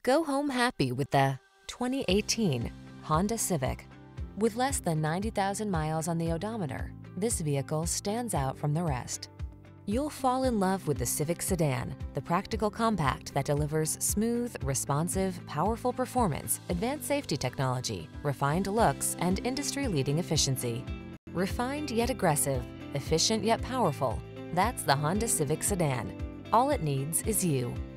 Go home happy with the 2018 Honda Civic. With less than 90,000 miles on the odometer, this vehicle stands out from the rest. You'll fall in love with the Civic Sedan, the practical compact that delivers smooth, responsive, powerful performance, advanced safety technology, refined looks, and industry-leading efficiency. Refined yet aggressive, efficient yet powerful, that's the Honda Civic Sedan. All it needs is you.